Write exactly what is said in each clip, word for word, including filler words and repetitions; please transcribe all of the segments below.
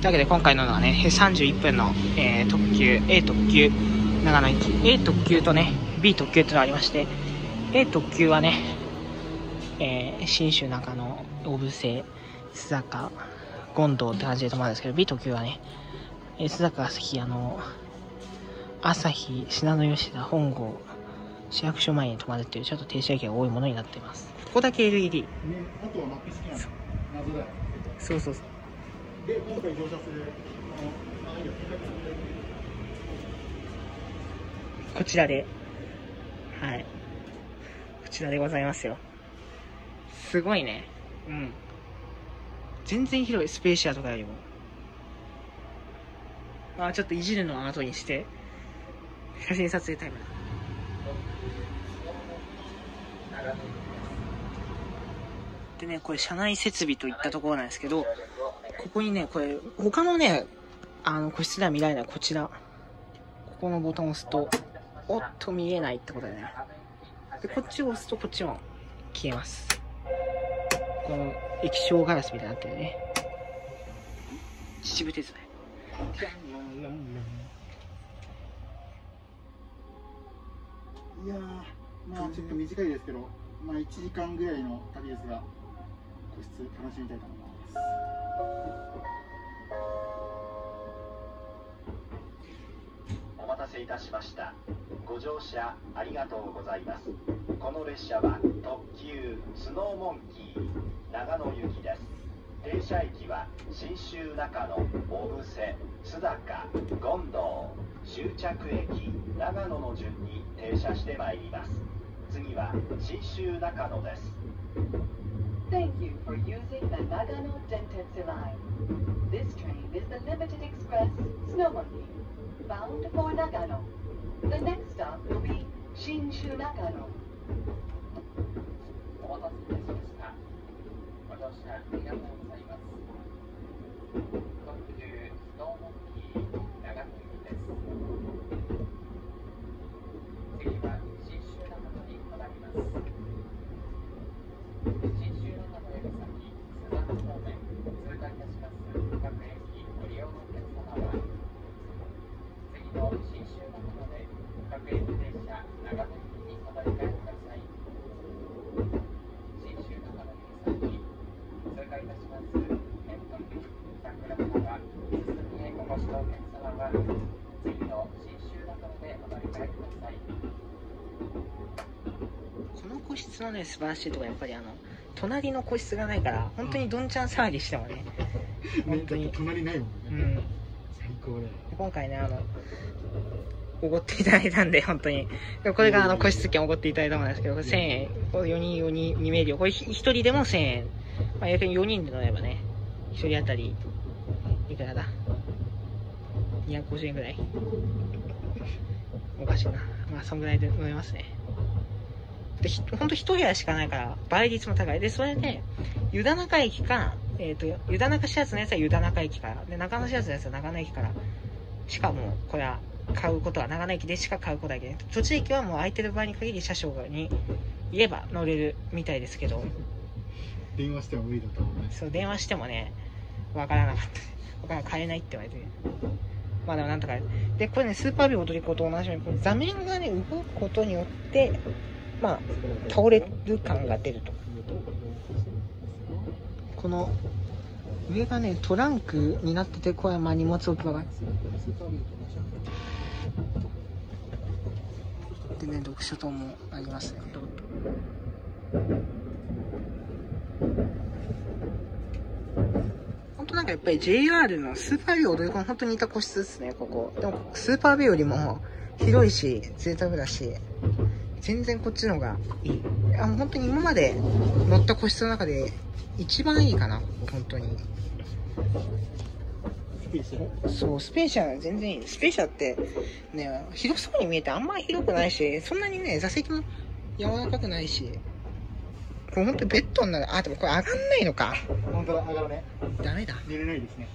というわけで今回のはね、さんじゅういっぷんの、えー、特急、A 特急、長野行き。A 特急とね、B 特急っていうのがありまして、A 特急はね、えー、信州中野、小布施、須坂、権堂って感じで止まるんですけど、B 特急はね、えー、須坂、旭、あの、朝日、信濃吉田、本郷、市役所前に止まるっていう、ちょっと停車駅が多いものになっています。ここだけ エルイーディー。ね、あとはマップ式なの。謎だよ。そうそうそう。で、今回乗車する、あの、あ、いいよ。こちらで、はい。こちらでございますよ。すごいね。うん。全然広い、スペーシアとかよりも。まあちょっといじるのは後にして、写真撮影タイムだ。でね、これ車内設備といったところなんですけど、ここにね、これ、他のね、あの、個室では見られないこちら。ここのボタンを押すと、おっと見えないってことだよね。で、こっちを押すとこっちも消えます。この液晶ガラスみたいになってるね。秩父鉄道。 いやー、まあちょっと短いですけど、まあいちじかんぐらいの旅ですが、個室楽しみたいと思います。 お待たせいたしました。ご乗車ありがとうございます。この列車は特急スノーモンキー長野行きです。停車駅は信州中野、小布施、須坂、権堂、終着駅長野の順に停車してまいります。次は信州中野です。 Thank you for using the Nagano Dentetsu Line. This train is the Limited Express Snowmonkey, bound for Nagano. The next stop will be Shinshu Nagano. お待たせいたしました。ご乗車ありがとうございます。特急スノーモンキー長野行きです。次は信州長野に停まります。信州長野より先、須坂方面通過いたします各駅ご利用のお客様は、次の信州長野で各駅停車長野行きにお乗り換えください。信州長野より先、通過いたします県特桜川進みへお越しのお客様は、次の信州長野でお乗り換えください。 この個室のね、素晴らしいところはやっぱりあの、隣の個室がないから、本当にどんちゃん騒ぎしてもね、本当に。 隣ないもんね。 うん。 最高だよ。 今回ね、あの、おごっていただいたんで、本当に。これがあの、個室券おごっていただいたものなんですけど、これせんえん、これよにんよにんに名料、これひとりでもせんえん。まあ、逆によにんで乗ればね、ひとり当たり、いくらだ ?にひゃくごじゅうえんぐらいおかしいな。まあ、そんぐらいで乗れますね。で、ほんと一部屋しかないから、倍率も高い。で、それで、湯田中駅か、えっと、湯田中始発のやつは湯田中駅から、で、中野始発のやつは長野駅から、しかも、これは、買うことは、長野駅でしか買うことはできない。途中駅はもう空いてる場合に限り車掌にいれば乗れるみたいですけど、 電話しても無理だと思うね。 そう、電話してもね、わからなかった。わから買えないって言われて。まあでもなんとか。で、これね、スーパービュー踊り子と同じように、この座面がね、動くことによって、まあ、倒れる感が出ると。この、上がね、トランクになってて、これはまあ荷物置き場が。でね、読書灯もありますね。本当なんかやっぱり ジェイアール のスーパービュー踊り子の本当に似た個室ですね、ここ。でも、スーパービューよりも広いし、贅沢だし、全然こっちの方がいい。あ、本当に今まで乗った個室の中で一番いいかな、本当に。そう、スペーシャル全然いい。スペーシャルってね、広そうに見えてあんまり広くないし、そんなにね、座席も柔らかくないし、これ本当にベッドになる。あ、でもこれ上がんないのか。 本当だ、上がるね。 ダメだ。 寝れないですね。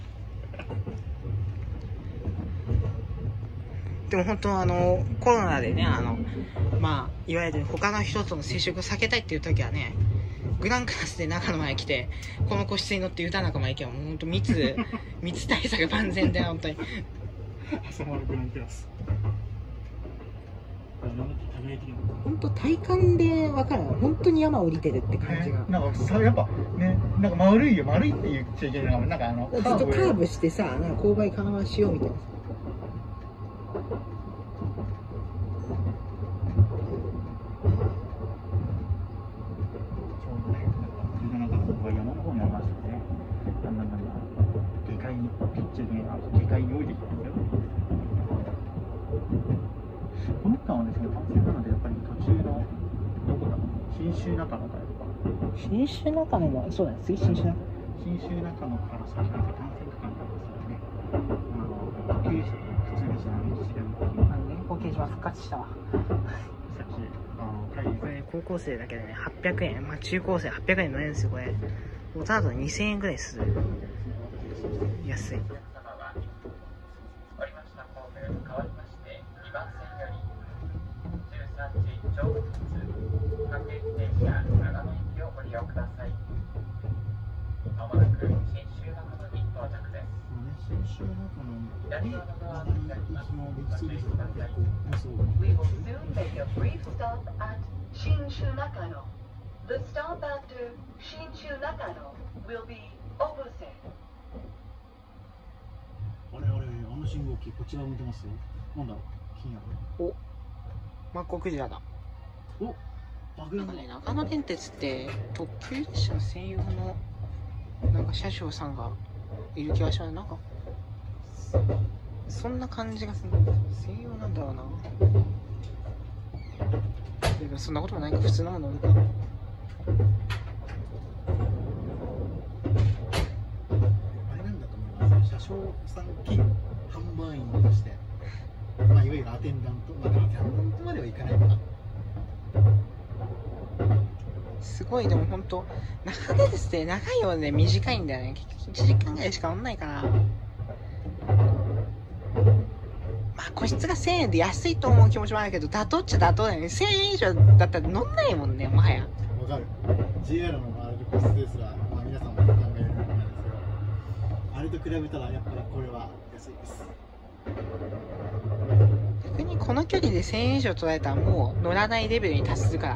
でも本当あの、コロナでね、あの、まあ、いわゆる他の人との接触を避けたいっていう時はね、 グランクラスで長野まで来て、この個室に乗って湯田中まで行けば、もうほんと密、密対策万全で、本当に。 朝までグランクラス。 本当体感で分かる。本当に山降りてるって感じが。 ね、なんかさ、やっぱね、なんか丸いよ、丸いって言っちゃいけないのが、なんかあの、 ずっとカーブしてさ、なんか勾配緩和しようみたいな。 山の方にありましたね。だんだんだんだん下界にピッチに下界に降りてきたんですよ。この区間はですね、単線なのでやっぱり途中のどこだろう、信州中野からとか。 信州中野もそうだね。次信州中野。 信州中野から先なんか単線区間なんですよね。あの急車と普通列車の道でも年俸掲示板復活したわ。 さっきあの会議これ高校生だけでね、はっぴゃくえん、まあ中高生はっぴゃくえん乗れるんですよ、これ。大人だとにせんえんぐらいする。安い。 降りましたホーム変わりましてにばん線よりじゅうさんじちょうど発各駅停車長野駅をご利用ください。まもなく信州中野に到着です。 信州中野に左側のドアが開きます。ご注意ください。 We will soon make a brief stop at Shinshu Nakano. The stop after Shinshu Nakano will be Obuse. あれあれ、あの信号機こっち側向いてますよ。なんだろう、気になる。 お、マッコクジラだ。 お、バグなんだなんかね、長野電鉄って特急列車専用のなんか車掌さんがいる気がします。なんかそんな感じがする。専用なんだろうな。でもそんなこともないか、普通のもの乗るか。 あれなんだと思います。車掌さん兼販売員として、まあいわゆるアテンダント、まあアテンダントまではいかないのか。 すごい、でもほんと長野鉄って長いようで短いんだよね。結局いちじかんぐらいしか乗んないから。まあ個室がせんえんで安いと思う気持ちもあるけど、妥当っちゃ妥当だよね。せんえん以上だったら乗んないもんね、もはや。 わかる。ジェイアール のあれ個室ですら、まあ皆さんも考えることなんですけど、あれと比べたらやっぱりこれは安いです。 逆にこの距離でせんえん以上取られたらもう乗らないレベルに達するから。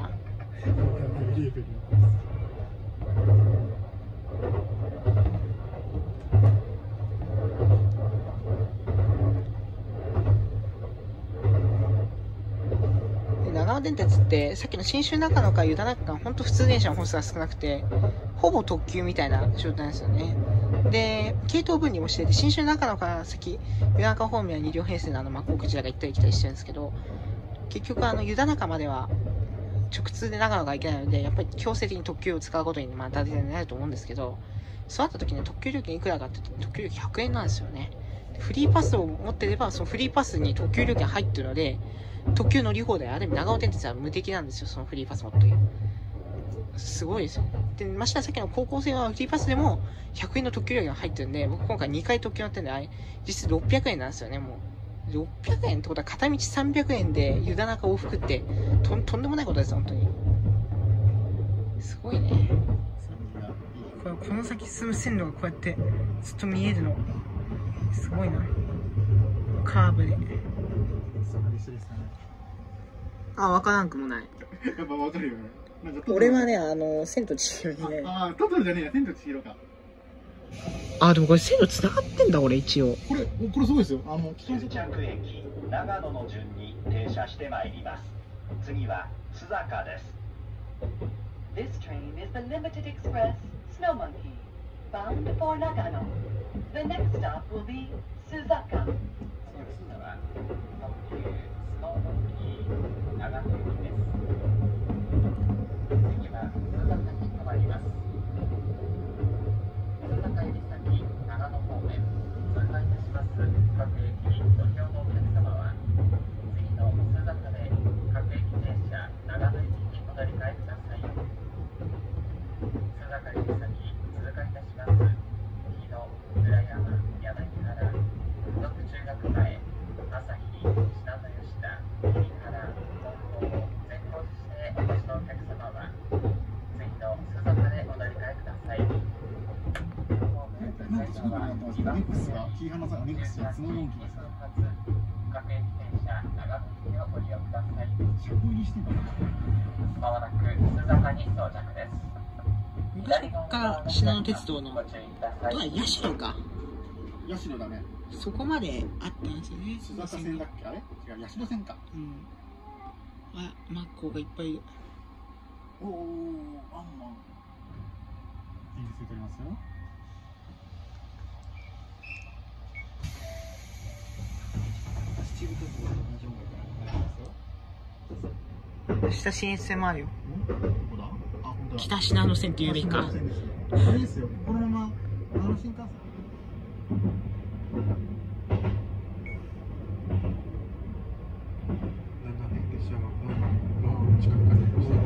長野電鉄ってさっきの信州中野から湯田中間、ほんと普通電車の本数が少なくて、ほぼ特急みたいな状態なんですよね。で、系統分離もしてて、信州中野から先、湯田中方面はに両編成のあのマッコウクジラが行ったり来たりしてるんですけど、結局あの湯田中までは直通で長野が行けないので、やっぱり強制的に特急を使うことにまあ大体なると思うんですけど、そうなった時に特急料金いくらかって言って特急料金ひゃくえんなんですよね。フリーパスを持ってれば、そのフリーパスに特急料金入ってるので、特急乗り放題、ある意味長野電鉄は無敵なんですよ、そのフリーパス持っとけ。すごいですよ。で、ましてやさっきの高校生はフリーパスでもひゃくえんの特急料金が入ってるんで、僕今回にかい特急乗ってるんで、あれ、実質ろっぴゃくえんなんですよね、もう。ろっぴゃくえんってことは片道さんびゃくえんで湯田中往復ってと、とんでもないことです、本当に。すごいね。これ、この先進む線路がこうやってずっと見えるの。すごいな。カーブで。あ、わからんくもない。 やっぱわかるよね。なんか俺はね、あの、千と千尋にね。 ああ、トトロじゃねえや、千と千尋か。 あ、でもこれ線路繋がってんだ、俺一応。 これ、これすごいですよ。あの、 終着駅長野の順に停車してまいります。次は須坂です。 This train is the Limited Express Snow Monkey, bound for Nagano. The next stop will be Suzaka. 特急スノーモンキー長野行きです。次は須坂に停まります。須坂より先長野方面通過いたします各駅にご利用のお客様は、次の須坂で各駅停車長野駅にお乗り換えください。須坂より先通過いたします日野、村山、柳原、附属中学前、朝日、信濃吉田、桐原、本郷、善光キーハナさん、アネックスやスノーモンキーです。 各駅停車長野駅をご利用ください。 車庫入りしてんだな。 まもなく須坂に到着です。 昔から信濃鉄道のご注意ください。 どうや社かヤシロだね。 そこまであったんですよね。 須坂線だっけ、あれ違う、ヤシロ線か。 うん。あ、マッコウがいっぱいいる。 おーおー、アンマン。演説取りますよ。秩父鉄道と同じ音楽が流れますよ。 下新越線もあるよ。 どこだ？あ、本当だ。 北信濃線っていうべきか。 あれですよ。このまま長野新幹線。だんだんね、列車がこの近くから出ました。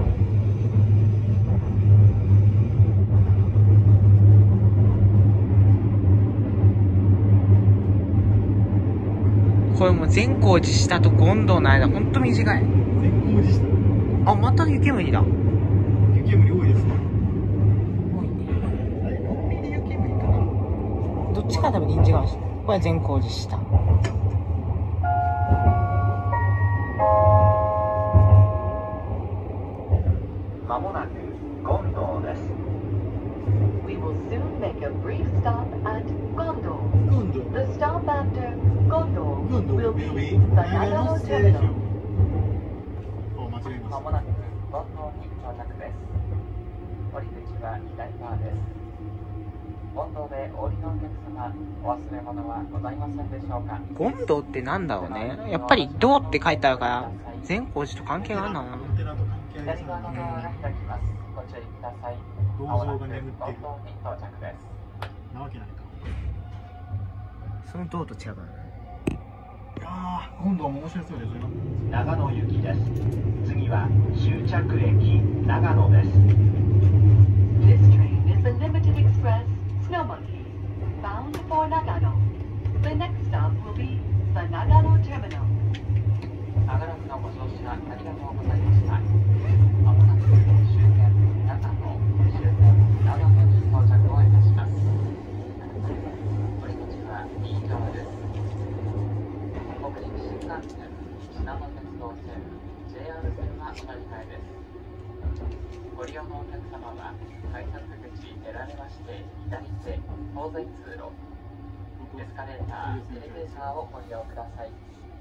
これもう善光寺下と権堂の間ほんと短い。 善光寺下。 あ、また湯煙だ。 雪煙多いですね。 多いね。 あれ、コンビニで雪煙かな。 どっちか多分臨時かもしれない。これは善光寺下。 まもなく権堂です。 We will soon make a brief stop at Gondo. 今度。 The stop after Gondo 今度 will ウ be ィ the ー長 Nagano 野ステーショ Terminal. ン。お、間違えました。 まもなく権堂に到着です。降り口は左側です。権堂でお降りのお客様、お忘れ物はございませんでしょうか。 権堂ってなんだろうね。やっぱり堂って書いてあるから善光寺と関係があるのかな。 コンテナと関係あり左そうな側のドアが開きます。ご注意ください。 銅まもなく像が眠ってる権堂に到着です。 なわけないか。 その堂と違うからね。 いやー、今度は面白そうですよ。 長野行きです。次は終着駅長野です。 This train is a limited express Snow Monkey bound for Nagano. The next stop will be the Nagano Terminal. 長らくのご乗車ありがとうございました。まもなく終点長野、終点長野に到着をいたします。降り口は右側です。北陸新幹線、信濃鉄道線、ジェイアール 線はお乗り換えです。ご利用のお客様は改札口出られまして左手当然通路、エスカレーター、エレベーターをご利用ください。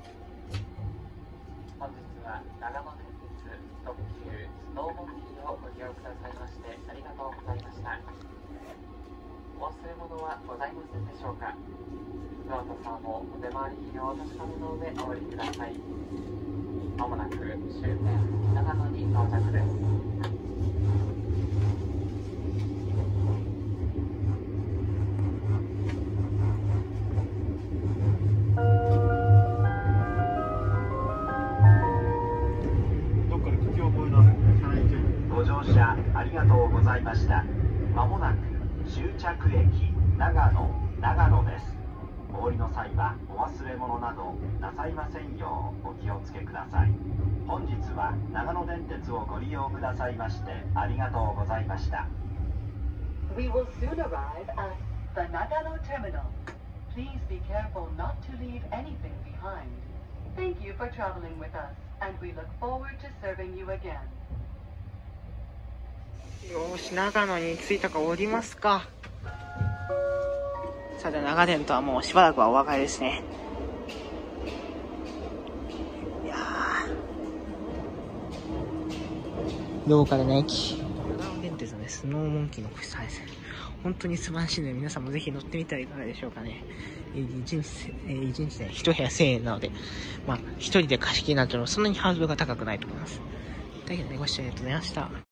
本日は長野電鉄特急スノーモンキーをご利用くださいましてありがとうございました。お忘れ物はございませんでしょうか。ノートさんもお出回り品をお確かめの上お降りください。まもなく終点長野に到着です。 どっかで口を覚えなさい。車内チェック。 ご乗車ありがとうございました。まもなく終着駅長野長野です。お降りの際はお忘れ物などなさいませんようお気をつけください。本日は長野電鉄をご利用くださいましてありがとうございました。 We will soon arrive at the Nagano Terminal. Please be careful not to leave anything behind. Thank you for traveling with us, and we look forward to serving you again. よーし、長野に着いたか降りますか。さて、長電とはもうしばらくはお別れですね。いやー、ローカルな駅。長野電鉄のね、スノーモンキーの個室配線。本当に素晴らしいので、皆さんもぜひ乗ってみてはいかがでしょうかね。えー、一日、えー、一日で一部屋せんえんなので、まあ、一人で貸し切りになってもそんなにハードルが高くないと思います。だけどね、ご視聴ありがとうございました。